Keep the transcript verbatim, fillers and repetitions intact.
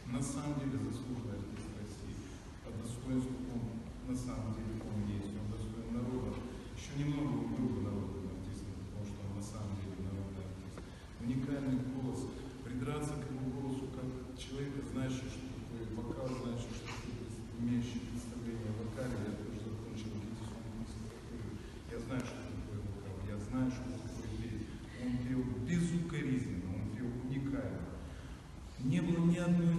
на самом деле заслуженный артист России. По достоинству он, на самом деле, он есть, он достоин народа. Еще немного он был бы народным артистом, потому что он на самом деле народный артист. Уникальный голос, придраться к его голосу как человека, знающего, что такое вокал, знающего, что такое имеющий представление о вокале. Я тоже закончил репетиционную консерваторию. Я знаю, что такое вокал, я знаю, что такое петь. Он пел безукоризненно, он пел уникально. Не было ни одной